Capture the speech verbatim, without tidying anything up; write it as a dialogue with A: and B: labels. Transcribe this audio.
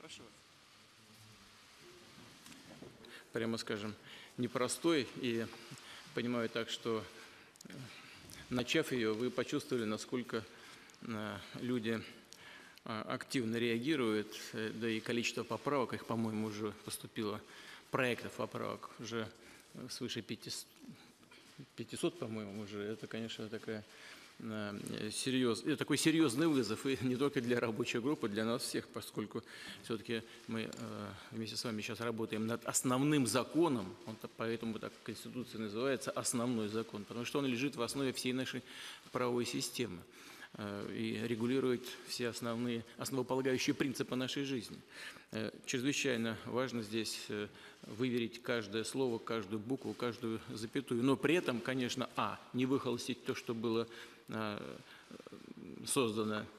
A: Прошу вас.
B: Прямо скажем, непростой, и понимаю так, что, начав ее, вы почувствовали, насколько люди активно реагируют, да и количество поправок, их, по-моему, уже поступило, проектов поправок уже свыше пятисот, по-моему, уже. Это, конечно, такая серьез, это такой серьезный вызов, и не только для рабочей группы, для нас всех, поскольку все-таки мы вместе с вами сейчас работаем над основным законом, он, поэтому так Конституция называется «основной закон», потому что он лежит в основе всей нашей правовой системы и регулирует все основные, основополагающие принципы нашей жизни. Чрезвычайно важно здесь выверить каждое слово, каждую букву, каждую запятую, но при этом, конечно, а, не выхолостить то, что было создано